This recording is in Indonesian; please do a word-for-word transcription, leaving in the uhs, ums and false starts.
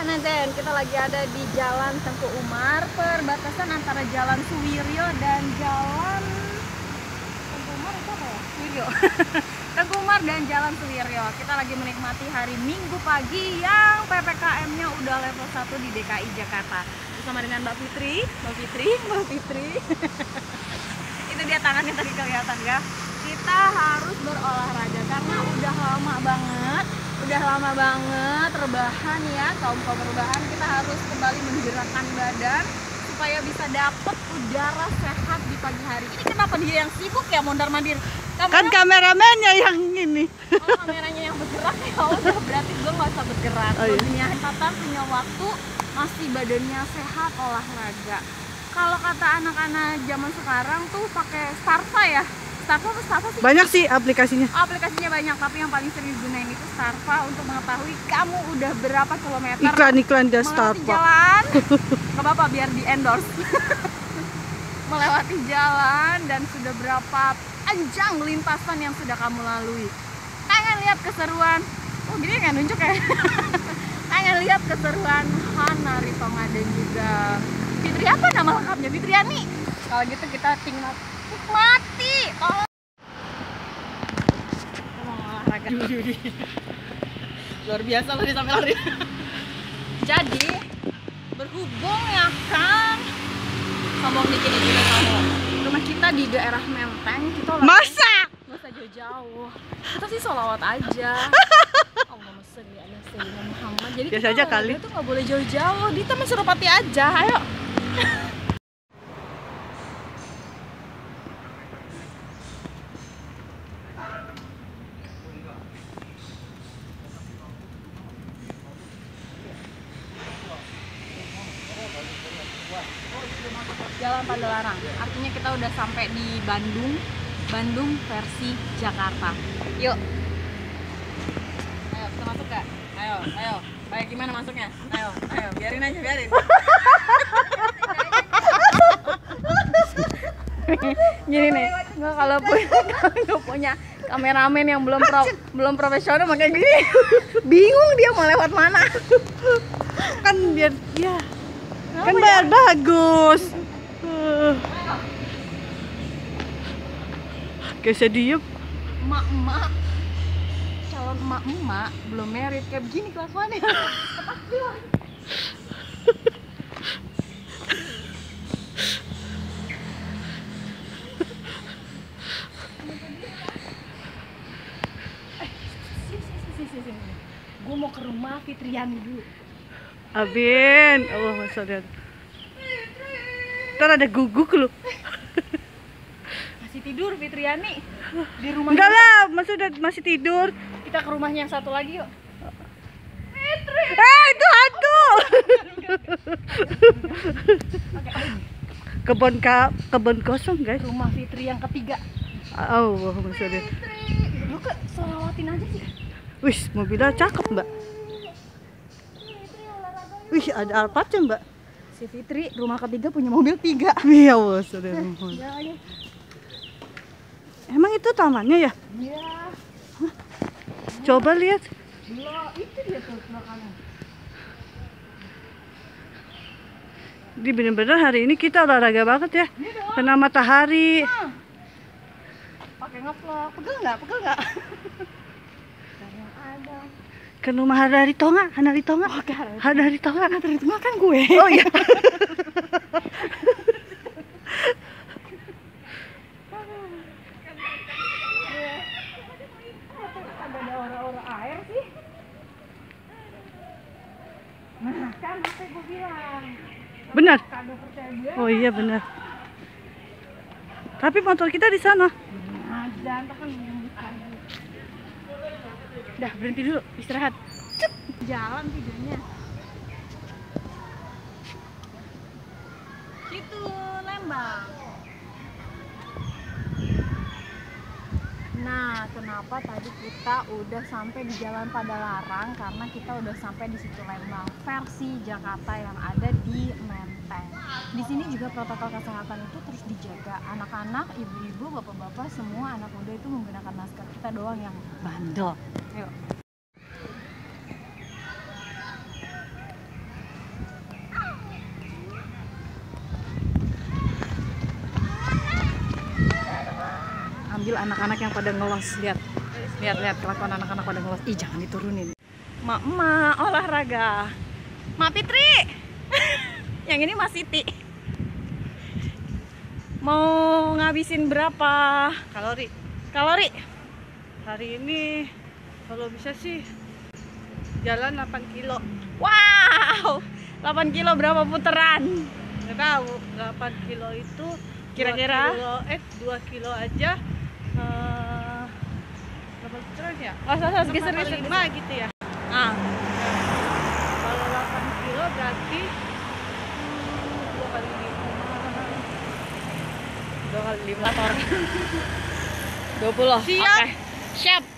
Netizen, kita lagi ada di Jalan Tengku Umar, perbatasan antara Jalan Suwiryo dan Jalan Tengku Umar itu apa ya? Suwiryo. Tengku Umar dan Jalan Suwiryo. Kita lagi menikmati hari Minggu pagi yang P P K M-nya udah level satu di D K I Jakarta. Bersama dengan Mbak Fitri, Mbak Fitri, Mbak Fitri. Itu dia tangannya tadi kelihatan ya. Kita harus berolahraga karena udah lama banget. Udah lama banget rebahan ya, kaum-kaum rebahan, kita harus kembali menggerakkan badan supaya bisa dapet udara sehat di pagi hari. Ini kenapa dia yang sibuk ya mondar-mandir? Kamera... Kan kameramennya yang ini. Oh, kameranya yang bergerak ya udah, berarti gue nggak usah bergerak. Oh, iya. Punya kesempatan, punya waktu, masih badannya sehat, olahraga. Kalau kata anak-anak zaman sekarang tuh pakai Starva ya. Starva apa Starva sih? Banyak sih aplikasinya. Aplikasinya banyak, tapi yang paling sering digunain itu Starva untuk mengetahui kamu udah berapa kilometer. Iklan-iklan dia Starva. Jalan, nggak apa-apa biar di endorse. Melewati jalan dan sudah berapa panjang lintasan yang sudah kamu lalui. Pengen lihat keseruan. Oh gini nggak nunjuk ya? Pengen lihat keseruan Hana Ritonga dan juga Fitri, apa nama lengkapnya? Fitriani. Kalau gitu kita tinggal mati, tolong. Mau olahraga. Luar biasa loh dia sampai lari. Jadi berhubung ya kan, sombong dikit juga kamu. Rumah kita di daerah Menteng, kita olahraga. Masa? Nggak usah jauh-jauh. Kita sih sholawat aja. Allahumma sholli ala sayyidina Muhammad. Jadi biasa kita aja kali. itu nggak boleh jauh-jauh. Di Taman Suropati aja, ayo. Jalan Padalarang, artinya kita udah sampai di Bandung, Bandung versi Jakarta. Yuk, ayo kita masuk gak? Ayo, ayo, kayak gimana masuknya? Ayo, ayo, biarin aja, biarin. Gini nih, nggak kalau punya, kalau punya kameramen yang belum pro, belum profesional makanya gini, bingung dia mau lewat mana. Kan biar ya, kan biar bagus. Uh. Kayak sedih. Emak-emak, calon emak-emak belum merit kayak begini kelakuannya. Gue mau ke rumah Fitriani dulu. Abin, Allah masya. Ntar ada guguk lu. Masih tidur Fitriani di rumah. Enggak lah, masih udah masih tidur. Kita ke rumahnya yang satu lagi yuk. Fitri. Eh, itu hantu. Kebun ka, kebun kosong guys. Rumah Fitri yang ketiga. Allah masya. Fitri, lu ke solawatin aja sih. Wih, mobilnya cakep mbak. Wih, ada Alphardnya mbak. Si Fitri rumah ketiga punya mobil tiga. Iya Allah, saudara mohon. Emang itu tamannya ya? Iya. Coba lihat. Loh, itu dia tuh belakangnya. Di bener-bener hari ini kita olahraga banget ya. Kena matahari. Hmm. Pakai ngevlog. Pegel nggak? Pegel nggak? Ada. Ke rumah Hana Ritonga, Hana Ritonga. Oh, Hana Ritonga, Hana Ritonga kan gue. Oh iya. Ada ora-ora air sih. Nah, kan apa gue bilang. Benar. Kagak percaya gue. Oh iya benar. Tapi motor kita di sana. Nah, jangan kan bukan. Dah berhenti dulu, istirahat. Cuk, jalan tidurnya. Itu Lembang. Nah, kenapa tadi kita udah sampai di Jalan Padalarang? Karena kita udah sampai di situ Lembang versi Jakarta yang ada di Menteng. Di sini juga protokol kesehatan itu terus dijaga. Anak-anak, ibu-ibu, bapak-bapak, semua anak muda itu menggunakan masker. Kita doang yang bandel. Yuk. panggil anak-anak yang pada ngelos. Lihat, lihat, lihat kelakuan anak-anak pada ngelos. Ih, jangan diturunin. Mak, mak olahraga. Mak Fitri. Yang ini Mas Siti. Mau ngabisin berapa Kalori. kalori? Hari ini kalau bisa sih jalan delapan kilo. Wow, delapan kilo berapa putaran? Nggak tahu, delapan kilo itu Kira-kira? dua kilo, eh dua kilo aja eh berapa putaran ya? Oh, salah, geser, Sama geser, lima gitu ya. Ah, Kalau delapan kilo berarti hmm, dua kali lima. dua kali lima motor. dua puluh. Siap. Oke. Siap.